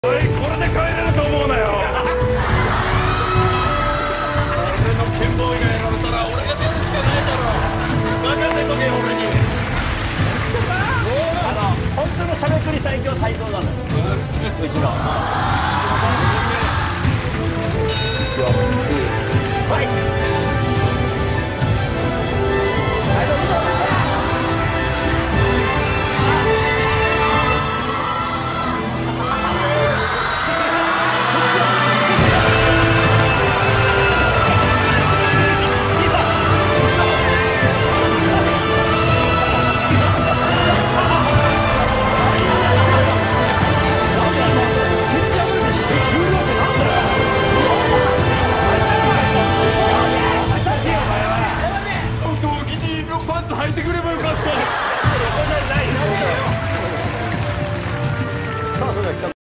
おい、これで帰れると思うなよ。俺の剣謀以外やられたら俺が出るしかないだろ。任せとけよ俺に。 本当のしゃべくり最強泰造なのよ、うちの。はい。